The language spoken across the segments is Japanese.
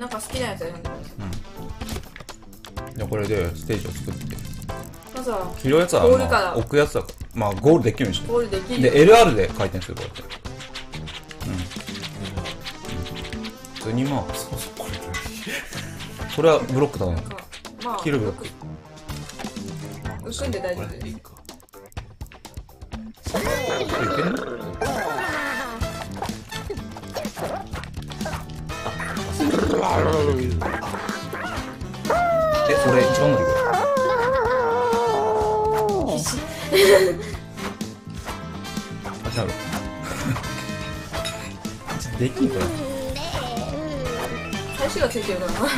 なんか好きなやつ選んでください。 じゃあこれでステージを作って。 まずは拾うやつはゴールからまあ置くやつだから、まあゴールできるようにして。 ゴールできるで、LR で回転するこうやって。普通にまあ、 そうそう、これこれはブロックだね。 まあ切るブロック。 浮くんで大丈夫です。 これでいいか。 いける？それ一番乗りあ、ちゃう。できんこれ。 最初がついてるからな。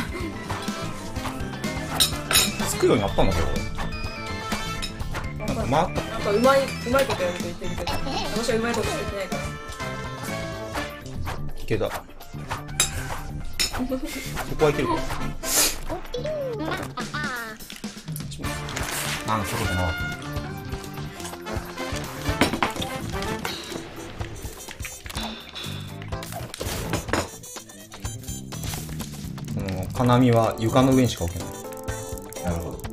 つくようになったんだけど。なんか回った。 なんかうまいことやると言ってるけど、私はうまいことしてないから。 いけた。そこはいけるか。なんそうだな。この金網は床の上にしか置けない。 なるほど。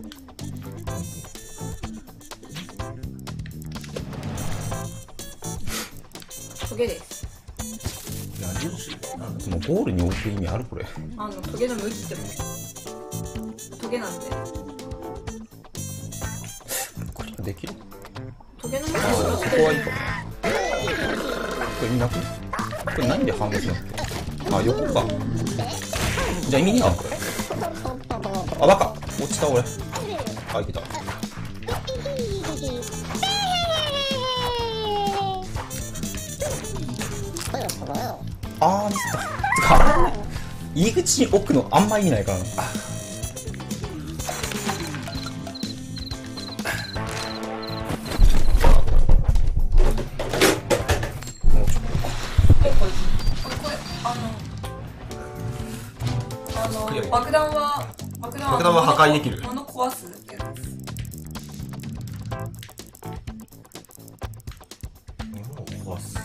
トゲです。 何をする？なんだ。 でもゴールに置く意味あるこれ。 トゲの向きってもトゲなんで、 クリアできる？ トゲの向きああ、そこはいいかもな。これ意味なくね？これ何で反応するの？あ、横か。じゃあ意味ねえなこれ。あ、バカ落ちた俺。あ、いけた。あー、ミスった。てか、入り口に置くのあんま意味ないからな。 爆弾は破壊できる。 物壊すやつ。 壊す。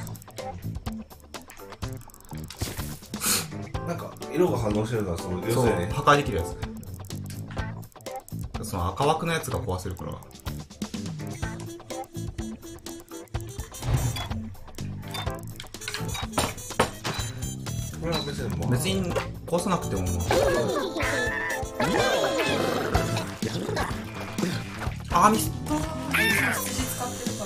なんか色が反応してるのはそう要するに破壊できるやつ。その赤枠のやつが壊せるから。 これは別にもう別に壊さなくてもまあ。ミスった。 羊使ってるから。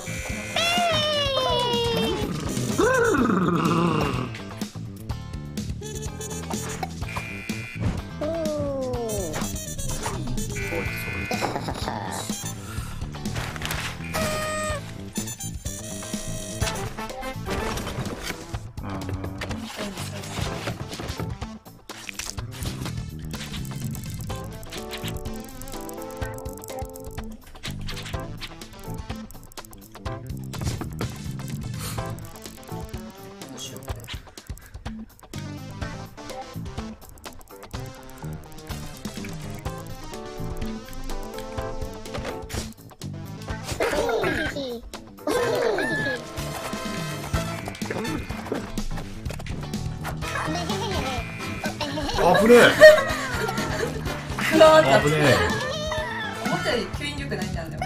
あぶねえ。 ふわーってあぶねえ。 思ったより吸引力ないんだよ。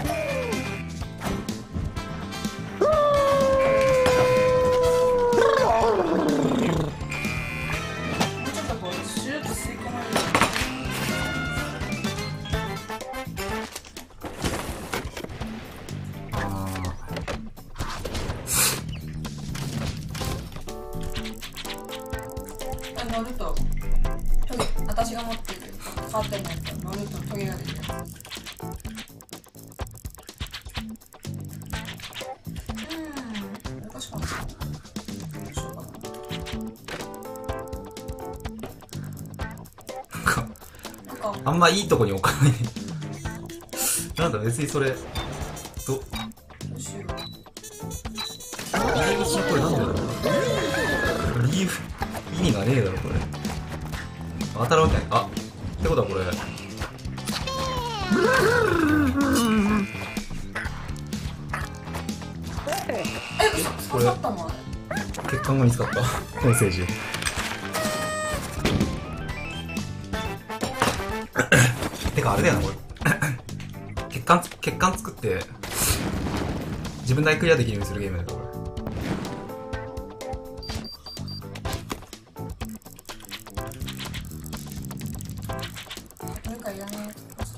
乗るとトゲ、私が持ってるカーテンのやつ乗るとトゲが出るやつ。難しかった。どうしようかな。 あんまいいとこに置かない。なんだ別にそれどうしよう。 入り口にこれなんでだろう。理味がねえだろこれ。当たるわけない。あ、ってことはこれこれ血管が見つかった。メッセージ。 れだよな、これ。血管作って、自分だけクリアできるようにするゲームだよ、これ。 どれかいらないやつ。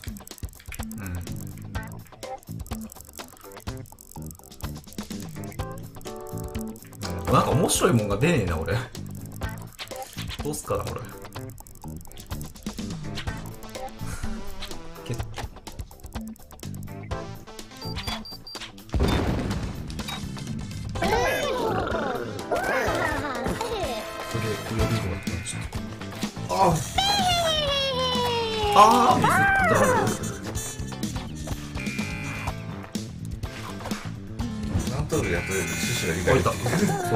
なんか面白いもんが出ねえな、俺。どうすっかな、これ。あー、ミスった。 なんとなくやっとる趣旨が理解できる。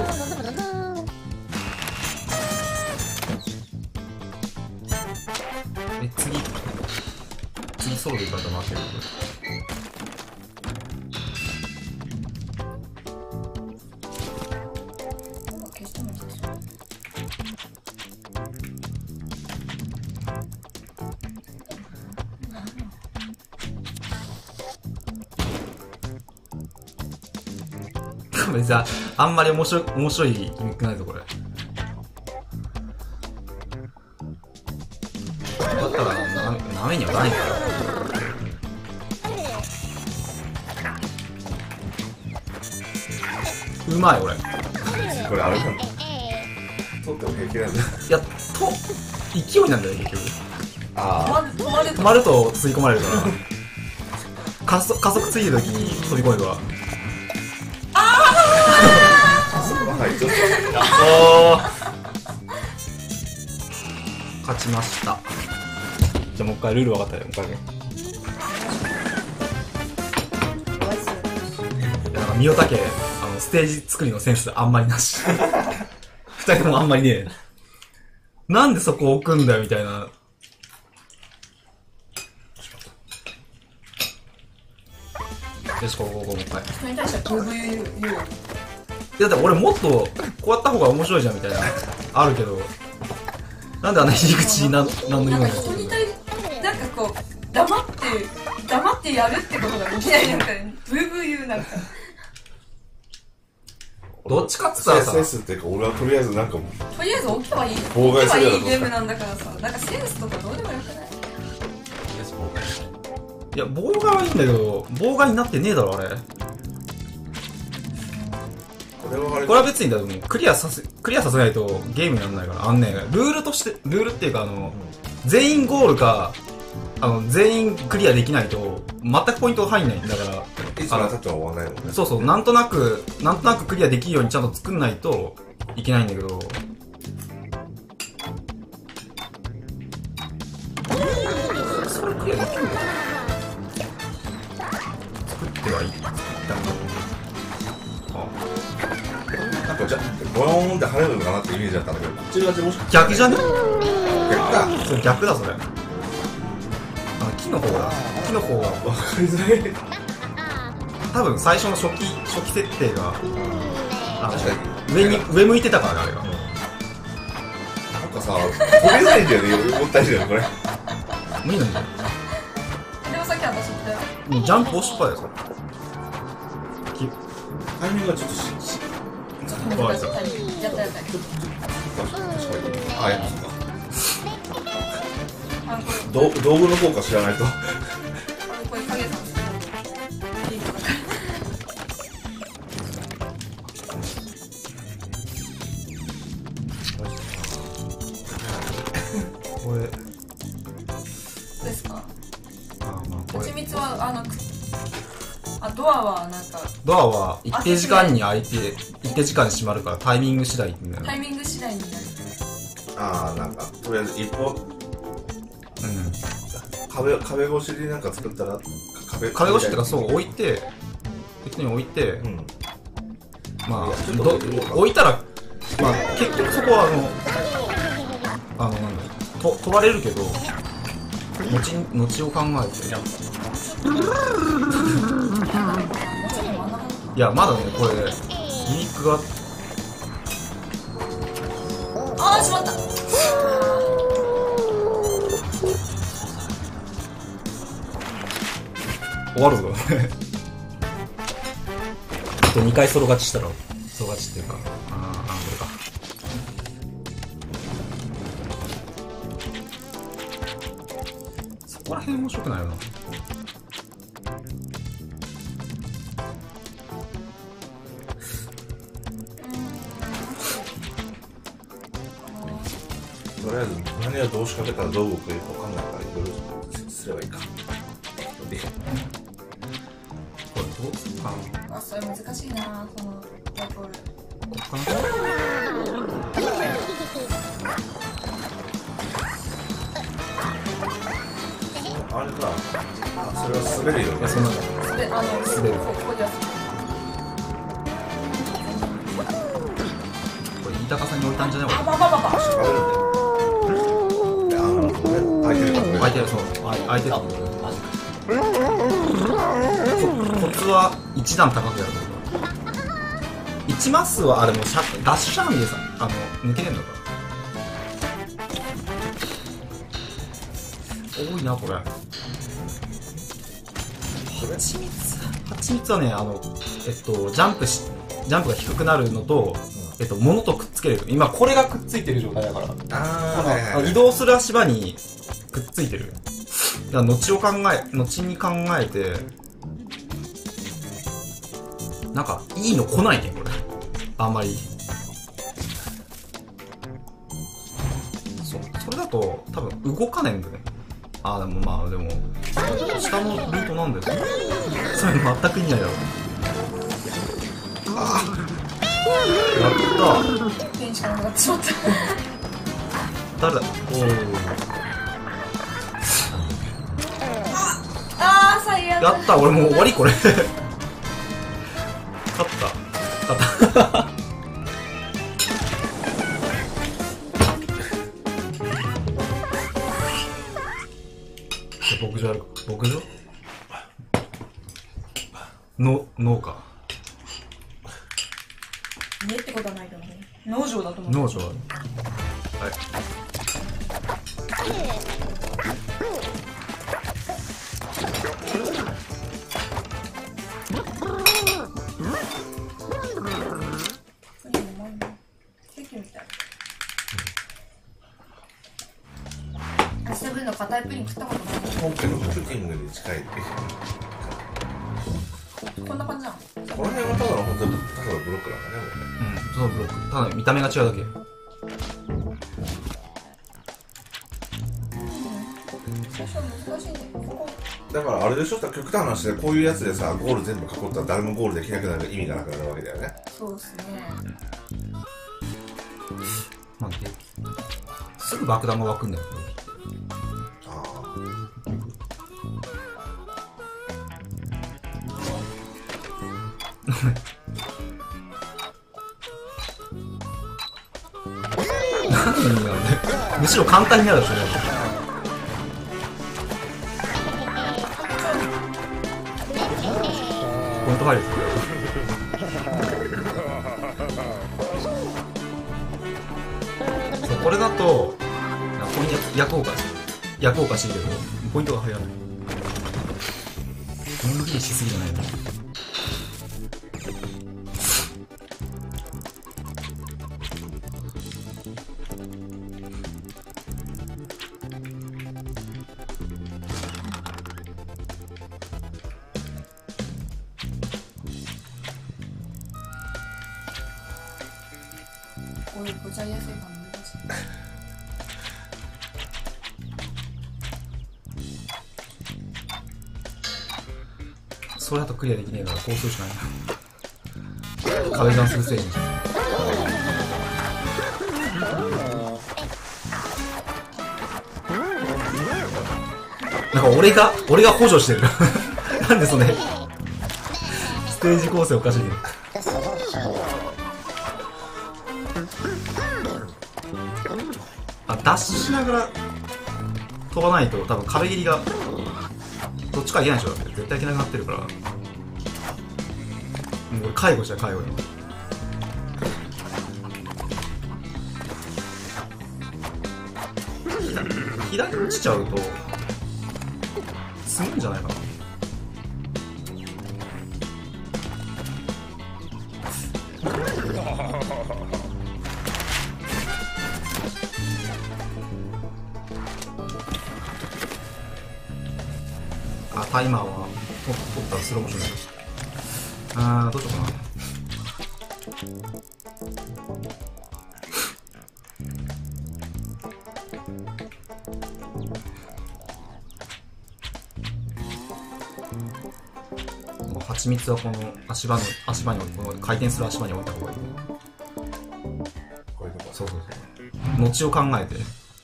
次ソロでいかんと回ってる。 消してもいいですよ。 別にあんまり面白いギミックないぞ、これ。だったらなめにはないから。うまい、俺。 これあれなんだ。取っても平気なんだ。 いや、勢いなんだよ、結局。止まると吸い込まれるから。加速ついてる時に飛び込めば。勝ちました。じゃあもう一回ルール分かったよ、もう一回ね。なんか身を丈、ステージ作りのセンスあんまりなし。二人ともあんまりね、なんでそこ置くんだよみたいな。よし、こうもう一回。 人に対しては VVU 言う。 だって俺もっとこうやった方が面白いじゃんみたいなあるけど、なんであんな入り口なんの言うんだよ。 人に対してなんかこう黙ってやるってことができない。なんかブーブー言う。なんかどっちかっつったらさ、 センスっていうか、俺はとりあえずなんかもうとりあえず置けばいい。 妨害する置けばいいゲームなんだからさ。なんかセンスとかどうでもよくない？ いや妨害はいいんだけど、妨害になってねえだろあれ。これは別にだ、クリアさせないとゲームにならないから。ルールっていうか全員ゴールか全員クリアできないと全くポイントが入んないんだから。 いつまで経っても終わらないもんね。 そうそう、なんとなくクリアできるようにちゃんと作んないといけないんだけど。それクリアできるの？作ってはいい。 なんかじゃボヨーンって跳ねるのかなってイメージだったんだけど、こっち側でもしかして逆じゃね？ 逆か。 それ逆だ、それ。木の方がわかりづらい。 多分最初の初期設定が確か上向いてたからね、あれが。 なんかさ、飛べないんだよね、思ったりだよこれ。 無理なんだよ。 でもさっき私言ったよ。 ジャンプ押しっぱだよ、それ。 タイミングがちょっとちょっと難しいタイミング。やった。 確かに。あ、やっぱ道具の効果知らないと。 これ影さんいいのか。 これですか？ これ蜂蜜はドアはなんかドアは一定時間に開いて一定時間に閉まるからタイミング次第ってタイミング次第になる。 ああ、なんかとりあえず一歩壁越しでなんか作ったら壁越しってか、そう置いて適当に置いて、まあ置いたらまあ結局そこはなんだ飛ばれるけど後を考えて。いやまだね、これギミックがしまった。 終わるぞあと2回ソロ勝ちしたらソロ勝ちっていうかこれかそこら辺面白くないよな。 とりあえず何をどう仕掛けたらどう動くかよくわかんないからいろいろすればいいか。でこれどうするかな。 あ、それ難しいな、そのワープボール。 ここかな。 あれか、それは滑るよね。 その滑る。 滑るここでやす。 これ飯高さんに置いたんじゃない？ あ、ばばばば。 滑るんだよ。空いてるからね。 空いてる、そう空いてる。コツは一段高くやるとか。1マスはあれもダッシュシャーミでさ抜けてんのか。多いなこれ。蜂蜜はねジャンプが低くなるのと、物とくっつける。今これがくっついてる状態だから。移動する足場にくっついてる。だから後に考えてなんかいいの来ないねこれ。あんまりそれだと多分動かねえんだね。でも下のルートなんだよ。それ全く意味ないだろ。やったペンしかなくなってしまった。 誰だ。 あー、最悪。 やった。俺もう終わりこれ勝った牧場あるか。牧場農家家ってことはないけどね。農場だと思う。 農場ある。はい。 セブンの硬いプリン食ったことない。 本家のクッキングに近いって。 こんな感じなの。 この辺はただのブロックなんだね、 そのブロック。ただ見た目が違うだけ。 最初難しいね。 だからあれでしょ、極端な話でこういうやつでさ、ゴール全部囲ったら誰もゴールできなくなる意味がなくなるわけだよね。 そうですね。 なんですぐ爆弾が湧くんだよ。何の意味なんだよ。むしろ簡単になるでしょ。ポイント入る。これだとここに役を貸してるけどポイントが入らない。のんびりしすぎじゃないの。 こういうごちゃいやすい感じ。 それだとクリアできねえからこうするしかないな。壁ダンスステージじゃん。なんか俺が補助してるなんでそれステージ構成おかしいけど。ダッシュしながら飛ばないと多分壁切りがどっちかいけないでしょ。絶対いけなくなってるから。もう俺介護したよ介護に。左に落ちちゃうと積むんじゃないかな。 タイマーは取ったらスローモーションだよ。どうしようかな。もう蜂蜜はこの足場にこの回転する足場に置いた方がいい。 こういうとこ。 そうそうそう。後を考えて。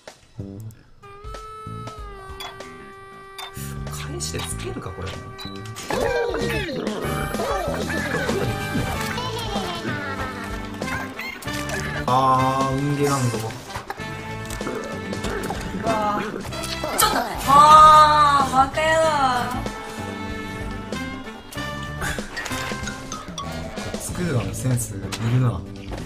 返してつけるかこれ。運ゲーなんだぞ。 うわーちょっとバカやだ。 作るのにセンスいるな。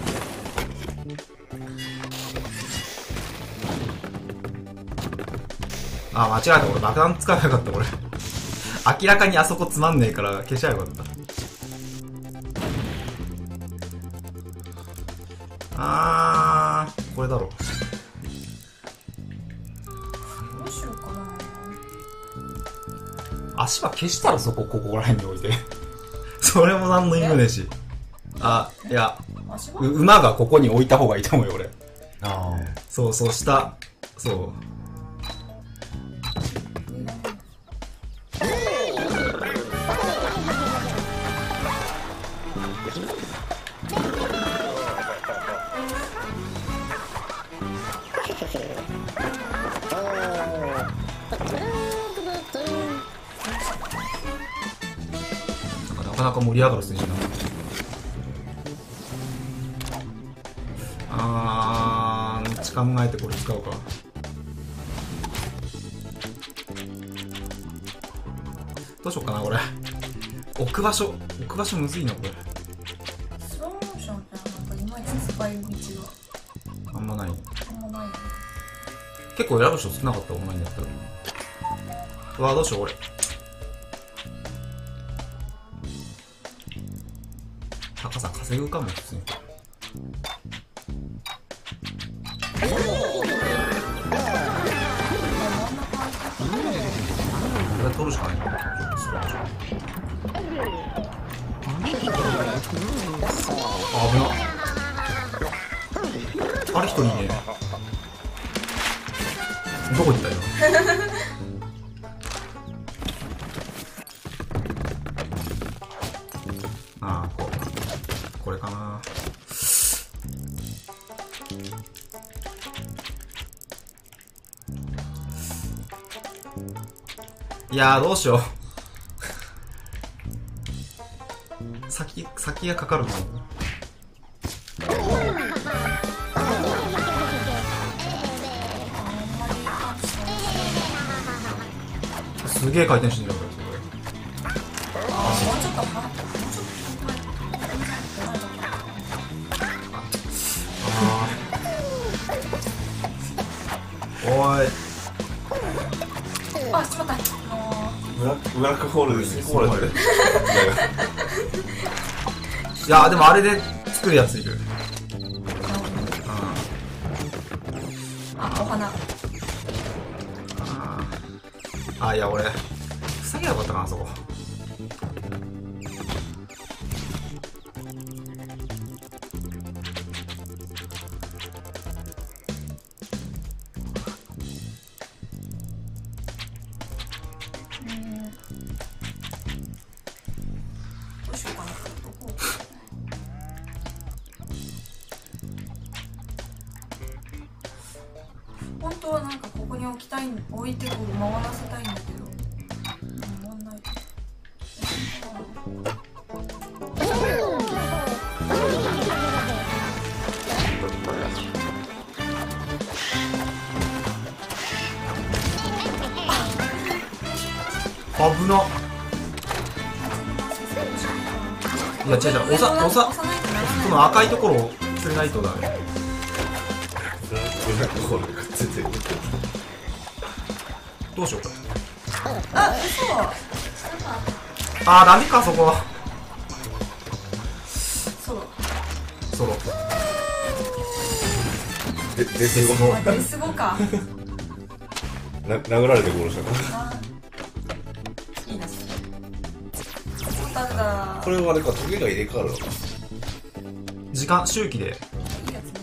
間違えた。俺爆弾使えばよかった。これ明らかにあそこつまんねえから消しちゃえばよかった。これだろ。 どうしようかな。 足は消したらここら辺に置いてそれも何の意味もねえし。いや、馬がここに置いた方がいいと思うよ俺。そう下、そう。なかなか盛り上がる数字な。どっち考えてこれ使うか。どうしようかなこれ。置く場所むずいなこれ。 スローモーションってなんかいまいち使い道があんまない。 ないよね。 結構選ぶ人少なかった。オンラインだったら。どうしよう俺。高さ稼ぐかも普通に。これ取るしかない。危な。あれ一人いね。どこ行ったよ。これかな。いやーどうしよう先がかかるの。すげえ回転してんじゃんこれ。 もうちょっとおーい。 しまった。 ブラックホールですね。 いやでもあれで作るやついる。 お花。 いや俺塞げばよかったかなそこ。 どうしようかな。本当はなんかここに置きたい、置いてこう回らせたいんだけど回んない。 危な。いや違う違う、この赤いところを釣れないとダメ。どうしようか。ダメかそこ。ソロデスゴか殴られてゴールしたかいいな。 ったんだ。 これはあれか、トゲが入れ替わるのか。 時間周期で。 いいやつね。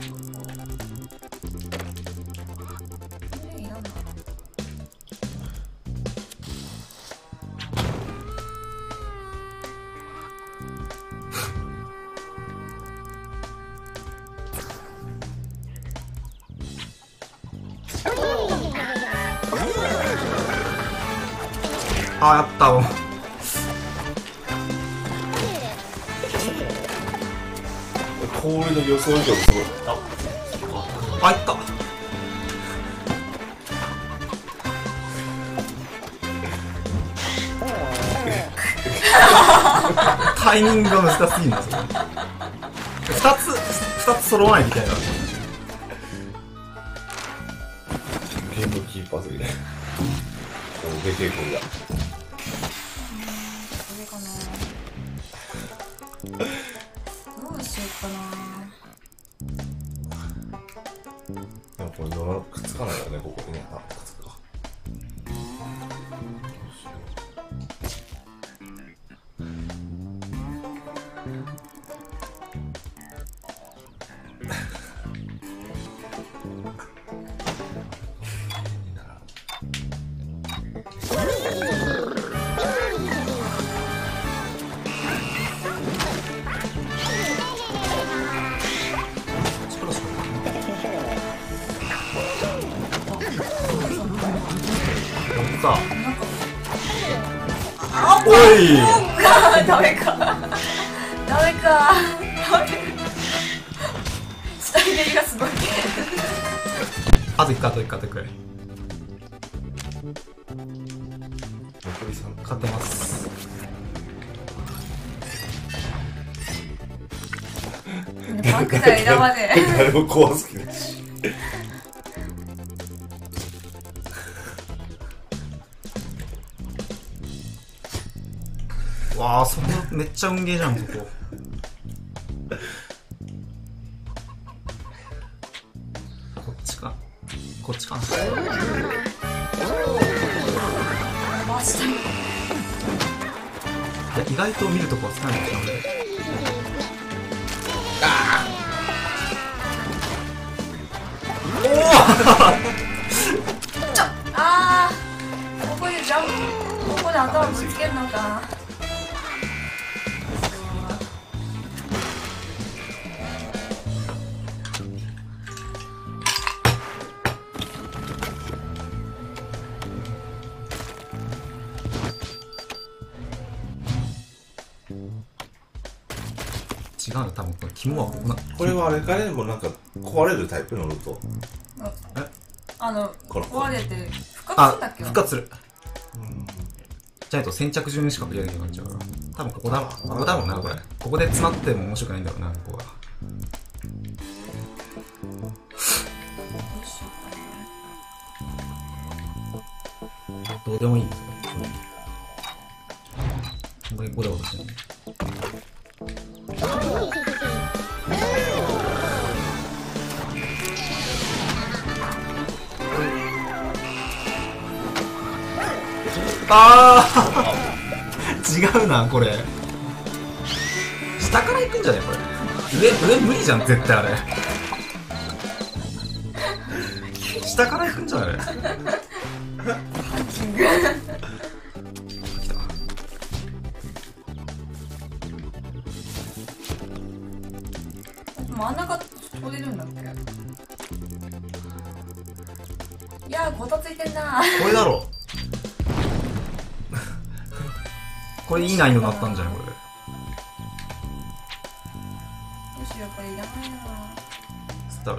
いらんな。 あー、やったわ。 氷の予想以上にすごい。 あ、いった。タイミングが難しすぎるんですよ。二つ揃わないみたいな。 ゲームキーパーすぎない。でけえ氷だ。 これかな。どうしようかな。 でもこれドラくっつかないよね、ここにね。あ、くっつくか。 さあ、おいダメか。ダメか。下ひねりがすごい。 あと1回、あと1回、あと1回。 残り3 勝ってます。 バックだよ、選ばねえ。 誰も怖すぎないし。 わあ、そこめっちゃ運ゲーじゃん、そこ。こっちか。こっちかな。 回したい。 いや、意外と見るとこはつかないんですよね。 あー、ここでジャンプ、ここで頭ぶつけるのか。 違うよ、多分これ肝はここな。 これはあれかね、もうなんか壊れるタイプのルート。 壊れて復活するんだっけ。 復活する。じゃないと先着順しかクリアできなくなっちゃうから。多分ここだろ。ここだろうな、これ。ここで詰まっても面白くないんだろうな、ここが。どうでもいいんですよ、これゴダゴダしてる。あー違うな、これ。下から行くんじゃねこれ。上無理じゃん、絶対あれ。下から行くんじゃない来た。 真ん中取れるんだっけ。いやー、ごたついてんな。 これだろ。これいい難易度になったんじゃないこれ。 どうしよう、これいらないな。 つったら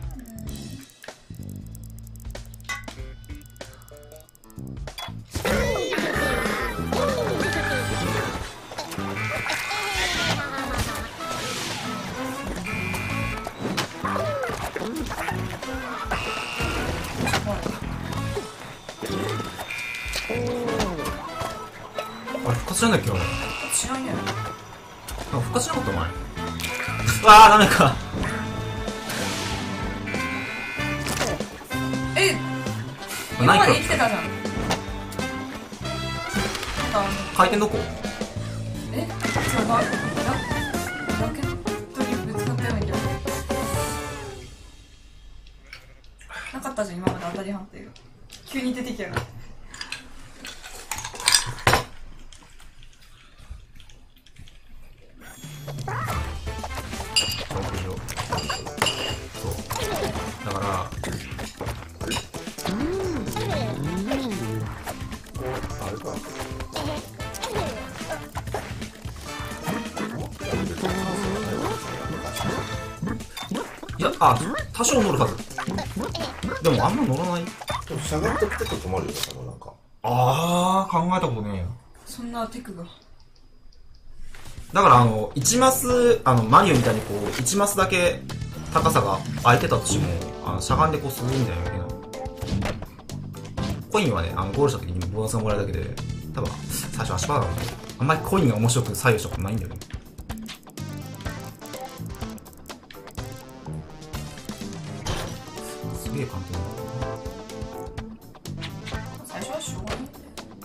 あれ復活しないんだっけ俺。 知らんやろ。 あ、復活しなかったお前。わあ、ダメか。 今まで生きてたじゃん。 回転どこ？ え、そうラケットリップ使ったような気がする。なかったじゃん今まで当たり判定が。急に出てきやがって。 そうだからあれかいや、あ、多少乗るはず。でもあんま乗らない。 でもしゃがむとピタッと止まるよね、なんか。 あー、考えたことねえよ。 そんなテクが。 だから1マス、マリオみたいにこう、1マスだけ高さが空いてたとしても、しゃがんでこう進むんだよね。コインはね、ゴールした時にボーナスがもらえるだけで、多分、最初足場だもんね。あんまりコインが面白く左右したことないんだよね。すげえ簡単だ。 最初はしょうがないんだよ。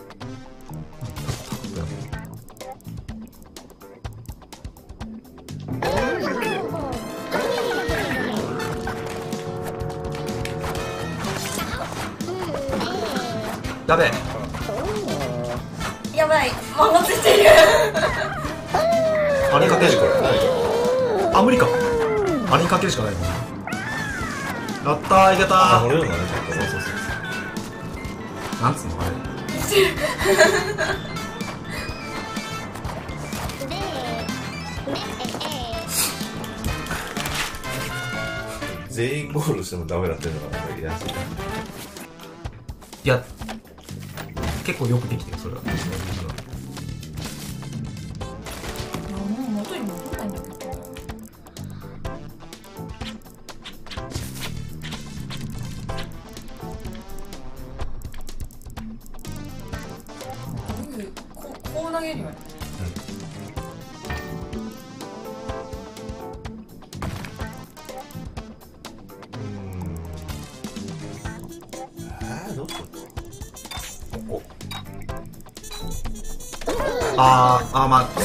やべえ。 やばい、漫画ついてる。 あれにかけるしかない。あ、無理か。あれにかけるしかないもんね。やったー、いけたー。 俺ようなね、ちゃんと。 そうそうそう。なんつうのあれ。 全員ゴールしてもダメだっていうのがいや、 いや、結構よくできてる、それは。 もう元に戻らないんだけど。こう投げるよね。 どうしよう。ここ。 まあ。 あんまり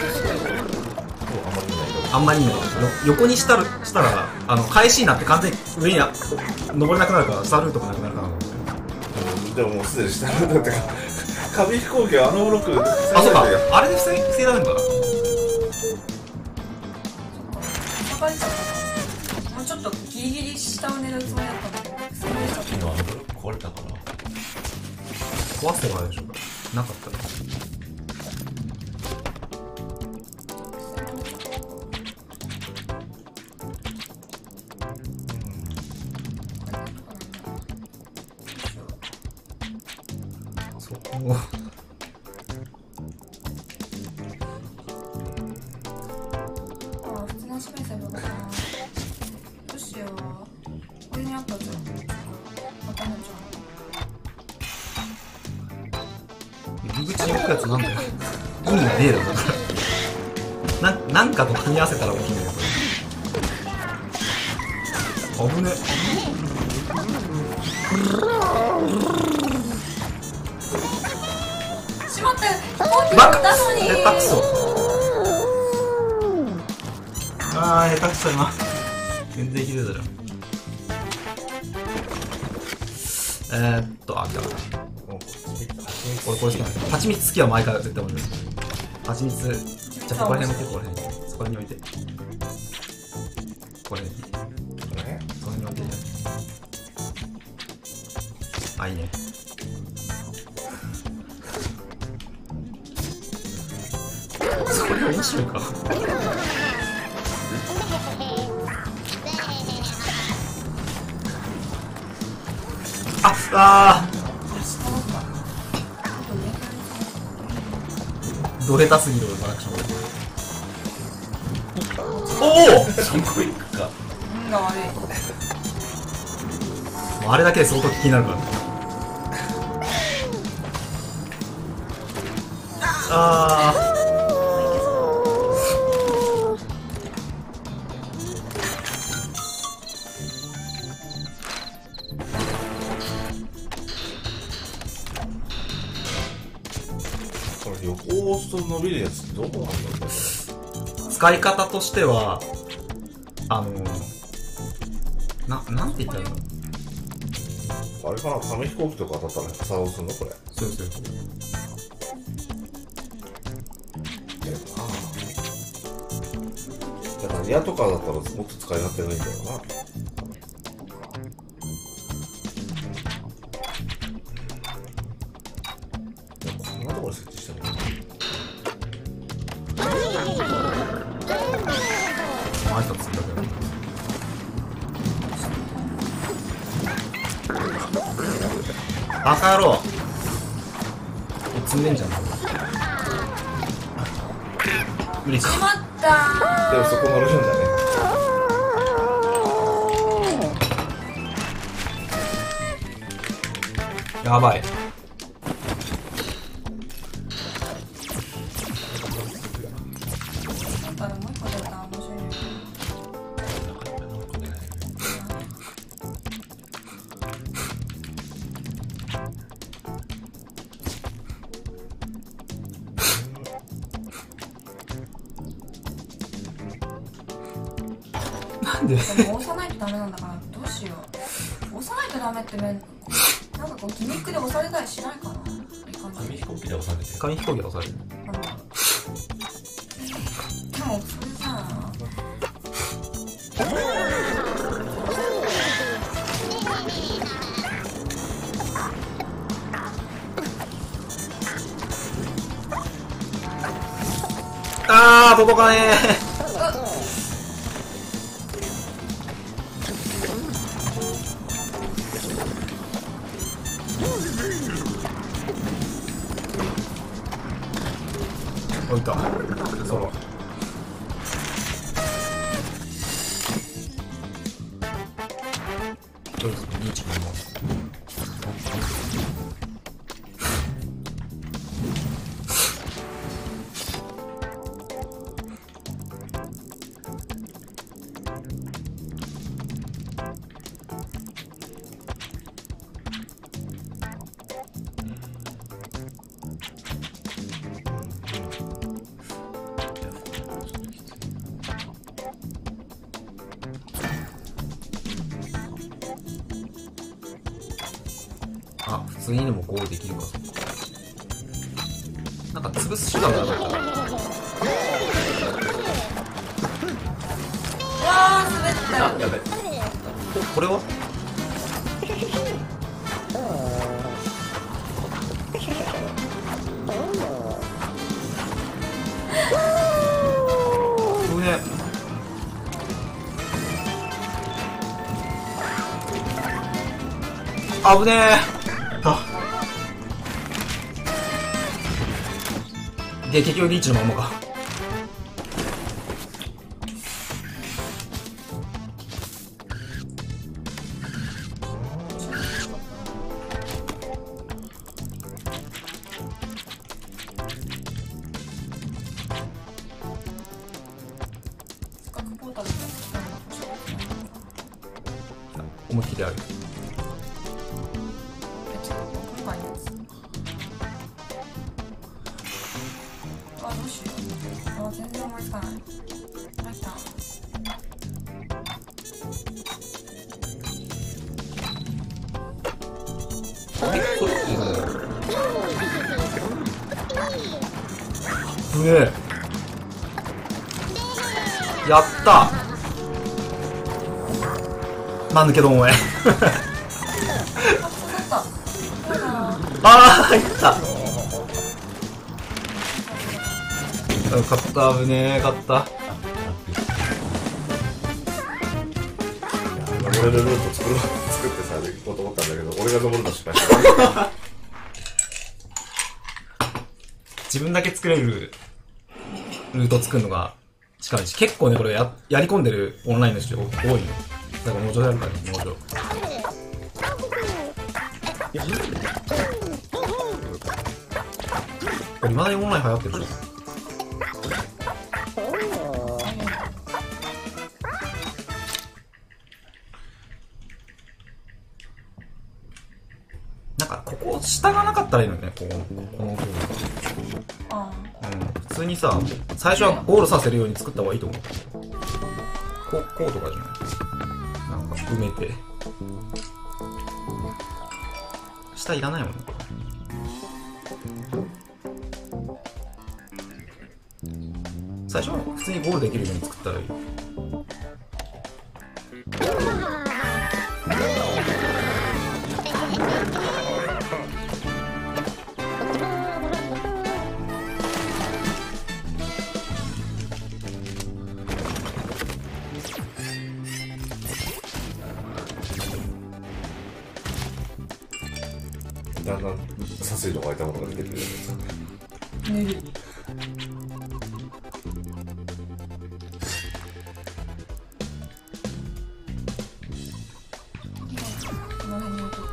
あんまりね、横にしたら、返しになって完全に上に登れなくなるから、スタールートがなくなるから。 でももうすでに下だってか、紙飛行機はブロック。 あ、そうか。あれで防いだのかな。 もうちょっとギリギリ下を狙うつもりだったんだけど、それでちょっとブロック壊れたかな。 壊せばあるでしょうか。なかったら。そこを。 普通の足面線だな。どうしよう。これにあったじゃん。またなっちゃ入り口に置くやつなんだよ。意味がねえだろ、だから。なんかと組み合わせたら面白いよ、これ。危ね。 しまったよ。飛行機バカ乗ったのに。 下手くそ。あー、下手くそ今。全然ひどいだろ。あ、来た。これ好きなんだよ。蜂蜜好きは毎回絶対面白い。蜂蜜、じゃあここら辺置いて、ここら辺。そこら辺に置いて。ここら辺に。そこら辺に置いてじゃん。あ、いいね。それ面白いか。あドレタすぎるマラクション。おお 3個いくか。 運が悪い。 もうあれだけで相当気になるから。 これ横をすと伸びるやつってどうなんだろうね。 使い方としては、なんて言ったらいいの？ あれかな、紙飛行機とか当たったら作動するのこれ。 そうそう。 だから矢とかだったらもっと使い勝手がいいんだよな。こんなところに設置してもいい。 挨拶するだけだ。バカ野郎。積んでんじゃん。無理か。 しまったー。 でもそこ乗るんだね。 やばい。 なんかでももう一個出たら面白いね。 なんで？ でも押さないとダメなんだからどうしよう。押さないとダメってなんかこうギミックで押されたりしないかな。いかない。 紙飛行機で押されてる。 紙飛行機が押される。 でもそれさ、 あー、届かねー。置いた。そう。どうですか、リーチ君も。あ、普通にでもゴールできるか、そっか。なんか潰す手段がなかった。 うわー滑ったよ。 あ、やべ。これは？危ねえ。危ねえ。で、結局リーチのまんまか。 せっかくポータルだったら思いっきりある。 今回のやつ。あ、どうしよう。あ、全然思いつかない。入った。 うえやったまぬけどもえあ、そうだった。そうだ。 ああ入った勝った。危ねえ勝った。 俺のルート作ってさ、行こうと思ったんだけど、俺が登るの失敗した。 自分だけ作れるルート作るのが近いし、結構ねこれやり込んでるオンラインの人多いよ。だからもうちょいやるからね、もうちょい。これ未だにオンライン流行ってるでしょ。なんかここ下がなかったらいいのね、この部分。 あ普通にさ、最初はゴールさせるように作った方がいいと思う。こうとかじゃない？なんか埋めて。下いらないもんね。最初は普通にゴールできるように作ったらいい。 だんだん殺意の湧いたものが出てくるんですよ。 寝る。この辺に置く。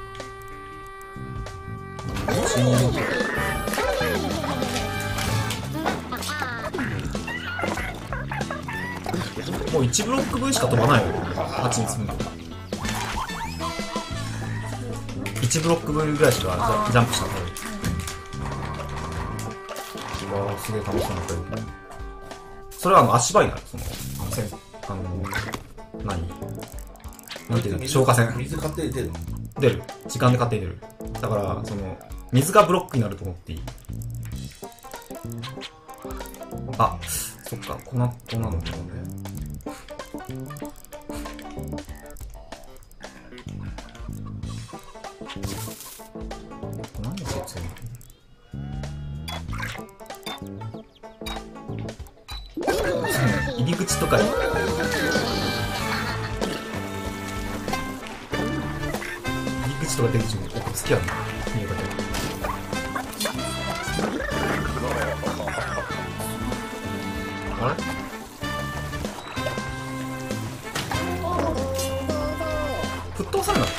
もう1ブロック分しか飛ばないよ。8に積むの。1ブロック分ぐらいしかジャンプしたから。わあ、すげえ楽しそうなプレイ。それは足場になる。なんていうの、消火栓。 水勝手に出るの？ 出る。時間で勝手に出る。だから、水がブロックになると思っていい。あ、そっか、こんなのかもね。何で説明？入り口とかに入り口とか出口も結構好きやな、見え方。あれ？沸騰されなくて。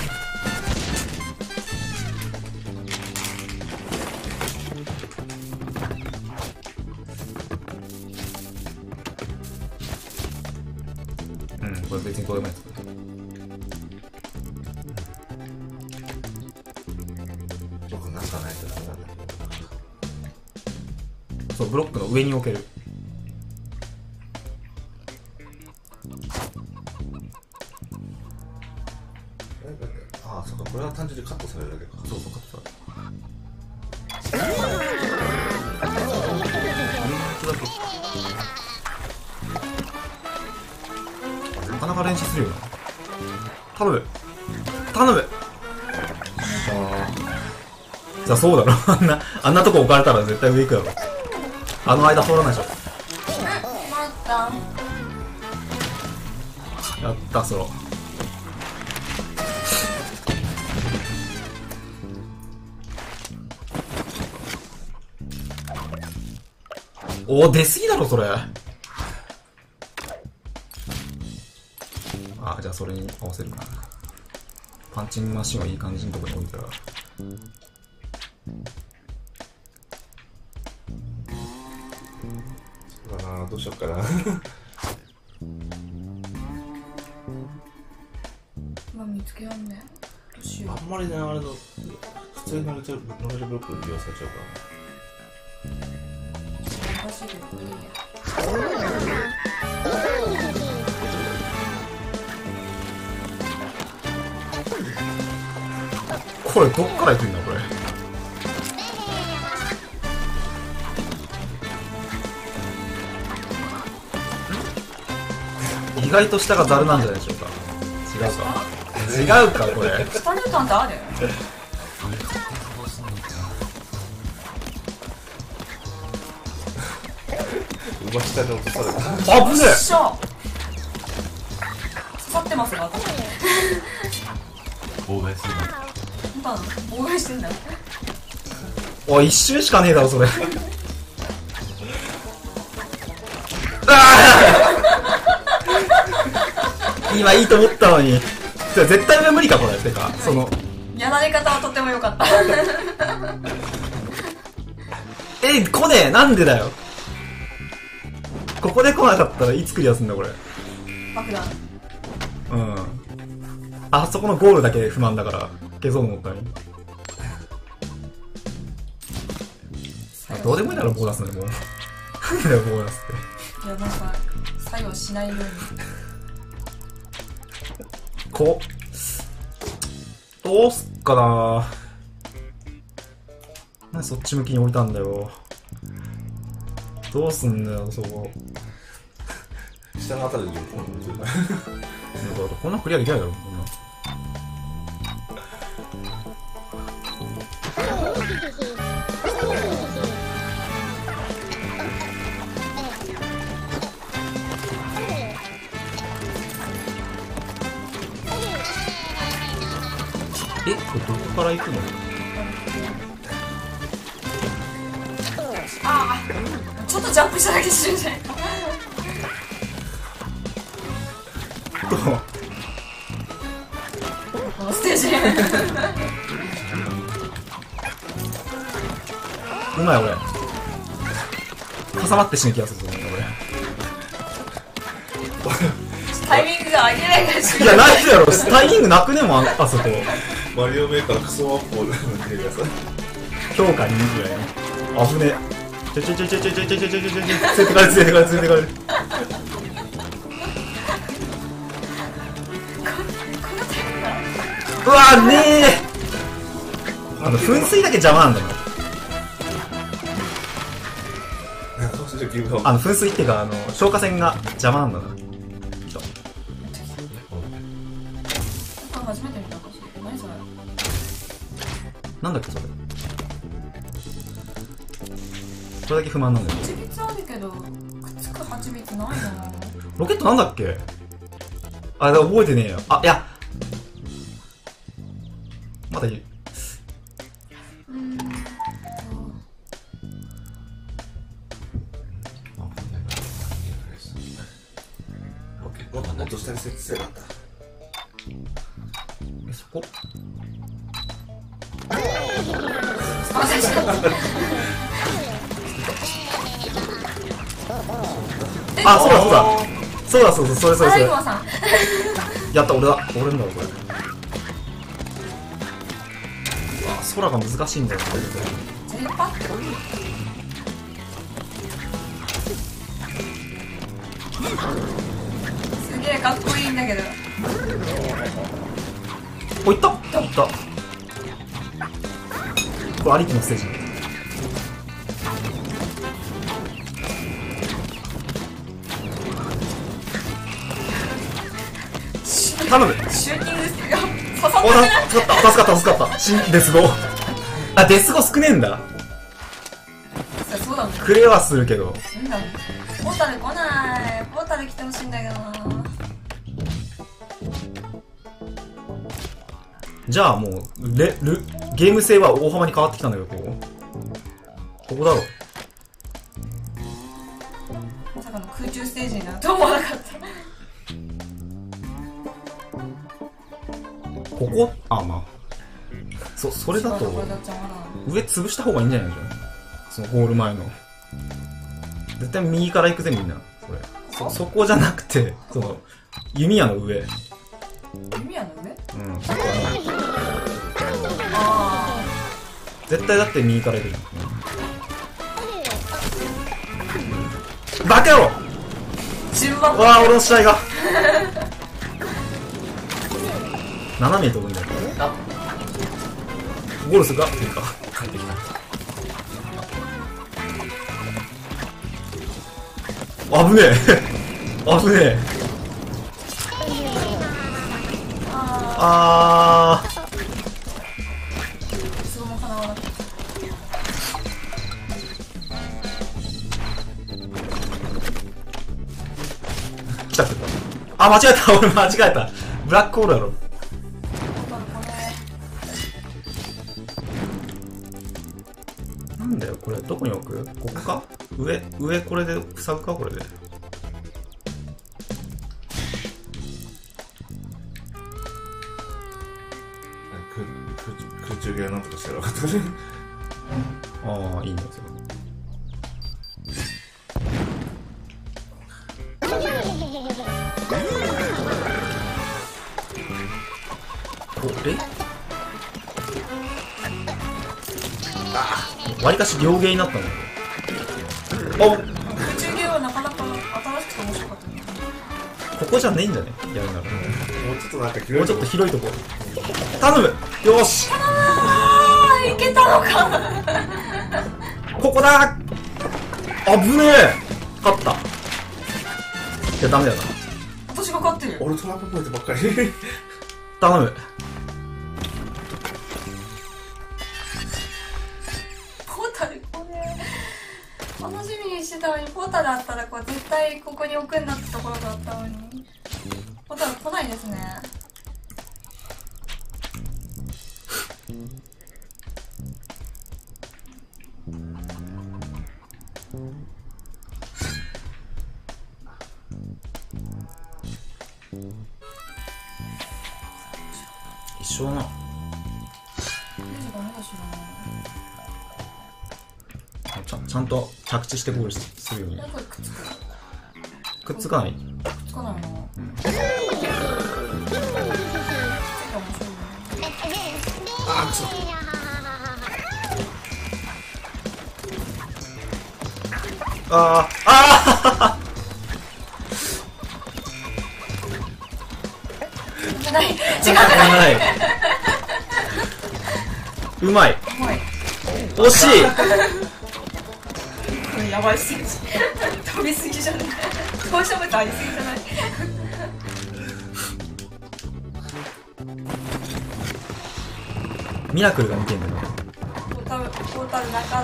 これ別にこれもやつ。 僕なんかないとダメなんだ。 そう、ブロックの上に置ける。 ああ、そっか、これは単純にカットされるだけか。 そうそう、カットされる。なかなか連射するよな。頼む頼む。じゃあそうだろ。あんなとこ置かれたら絶対上行くやろ。あの間通らないでしょ。 またやったソロ。おお、出すぎだろそれ。あ、じゃあそれに合わせるかな。パンチングマシンはいい感じのところに置いたら。 そうだな、どうしよっかな。 今見つけらんね。どうしよあんまりね、あれの普通に乗れるブロック利用されちゃうから。 う。おかしいけどいいや。 これどっから行くんだこれ。意外と下がザルなんじゃないでしょうか。違うか。違うかこれ。 下にタンってある？ 馬下に落とされた。 あぶねえ。 しょ。刺さってますよ私。 妨害するな。 本当なの？妨害してんだよ。 おい、一周しかねえだろそれ。今いいと思ったのに。絶対上無理かこれ。てかやられ方はとても良かった。 来ねえ、なんでだよ。ここで来なかったらいつクリアすんだこれ。 爆弾。 うん。あそこのゴールだけ不満だから消そうと思ったのに。 どうでもいいだろ、ボーナスなんでもう。なんだよ、ボーナスって。 いや、なんか作用しないように。 どうすっかな。なんでそっち向きに置いたんだよ。どうすんだよ、そこ。 下のあたりでこんなクリアできないだろ、こんな。これどこから行くの？ ああ、ちょっとジャンプしただけしてるじゃないか。このステージ。 うまい俺。挟まって死ぬ気がするぞ俺。 タイミングが上げないからしいや、ないやろ。タイミングなくねもあそこ。 マリオメーカーのクソマップをなんていうかさ、 評価2ぐらいね。危ねえ。ちょ、ついてかれる、ついてかれる。うわーねえ。噴水だけ邪魔なんだよ。噴水っていうか、消火栓が邪魔なんだな。 初めて見たかしら。何それ。 なんだっけそれ。これだけ不満なんだよ。 蜂蜜あるけど、くっつく蜂蜜ないな。 ロケットなんだっけ。あ、覚えてねえよ。あ、いや。まだいる。 もっと下に設置せなかった。 そこあ、そうだ、それ。やった、俺んだろ、これ。空が難しいんだよ、 すげえかっこいいんだけど。 お、いった。これ兄貴のステージ。頼む。 シューティングですよ。 助かった。デスゴ。あ、デスゴ少ねえんだ。 そうだね。 クレはするけど。 なんだ。ポータル来ない。ポータル来てほしいんだけどな。 じゃあもうゲーム性は大幅に変わってきたんだけど、ここだろ。 まさかの空中ステージになると思わなかった。 ここ、あ、まあそれだと上潰した方がいいんじゃないの。そのゴール前の絶対右から行くぜみんな。そこじゃなくて、その弓矢の上。 弓矢の上？ 絶対だって右から行くじゃん。バカ野郎。 順番。 わあ、俺の試合が斜めに飛ぶんだよ。ゴールするかっていうか帰ってきた。危ねえ危ねえ。 その花は来た。あ、間違えた。俺間違えた。ブラックホールだろ。なんだよこれ。どこに置く？ここか？上これで塞ぐか。これで空中系はなんとかしてなかったね。 ああ、いいねそれ。わりかし両ゲーになったんだけど。 お、 宇宙ゲームはなかなか新しくて面白かったね。 ここじゃねえんじゃねやるなら。 もうちょっとなんか広いもうちょっと広いとこ。頼むよーしあー、いけたのか。 ここだー危ねえ勝った。いや、ダメだな。 私が勝ってる。 俺トランプポイントばっかり頼む。 ポータル、これ楽しみにしてたのに、ポータルあったらこう絶対ここに置くんだってところだったのに、ポータル来ないですね。 一緒だな。 ダメだしな。 ちゃんと着地してゴールするように。 これくっつく。 くっつかない。 くっつかないな。くっついて面白いね。 あ、ちょっあーあじゃない。違う。 ない。うまい。 おい。 惜しい。 これやばいすぎ。飛びすぎじゃない。投資物ありすぎじゃない。 ミラクルが見てんだよ。 ポータルなかった。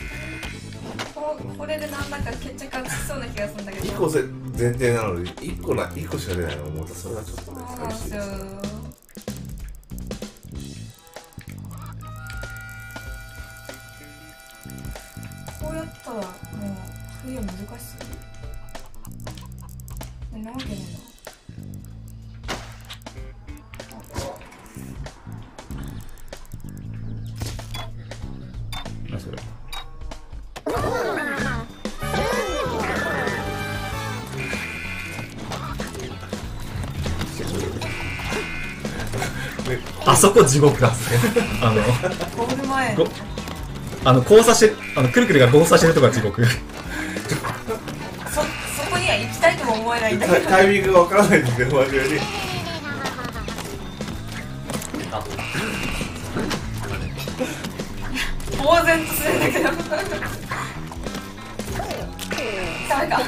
これでなんだか決着がつきそうな気がするんだけど。 1個前提なのに1個しか出ないの思ったらそれはちょっとねそうなんですよ。こうやったらもうクリア難しすぎる。なわけねえな。 何それ。あそこ地獄だ。 ゴール前。 交差して、くるくるが交差してるとこが地獄。 そこには行きたいとも思えないんだけど。 タイミングがわからないんですけどマジで呆然とするんだけど。ダメか。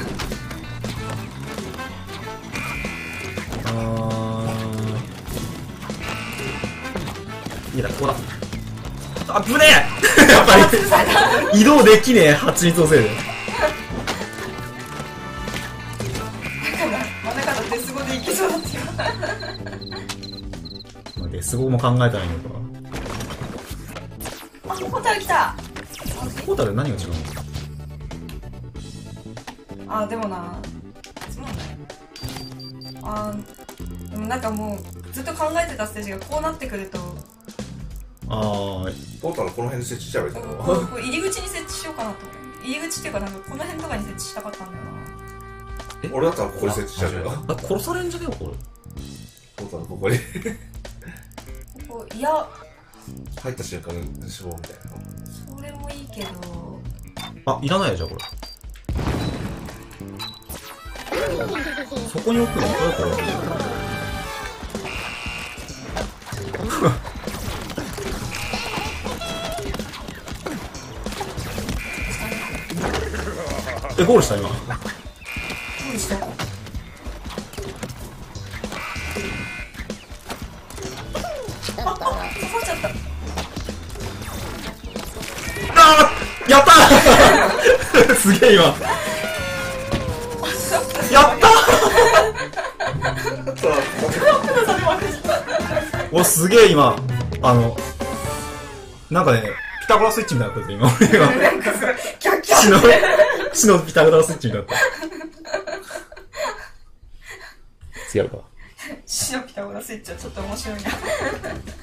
いいだ、ここだ。あぶねえやっぱり移動できねえ、蜂蜜のせいで。 真ん中のデス語でいけそうだって今。 デス語も考えたらいいのか。 あ、ポータル来た。 ポータル何が違うの？ あ、でもな、そうなんだよ。でもなんかもうずっと考えてたステージがこうなってくると、 ポータルこの辺で設置しちゃえばいいと思うこう入り口に設置しようかなと。入り口っていうかなんかこの辺とかに設置したかったんだよな。 俺だったらここに設置しちゃうよ殺されんじゃねえよ、これ。 ポータルここにこういや、 入った瞬間に死亡みたいなそれもいいけど、 あ、いらないよ、じゃあこれ。そこに置くの？これ。ゴールした今。 どうした？刺さっちゃった。 やったーすげえ今。やったーお、すげえ今。なんかね、ピタゴラスイッチみたいなことで今。 なんかそれキャッキャッ死のピタゴラスイッチみたいなった。違うか。 死のピタゴラスイッチはちょっと面白いな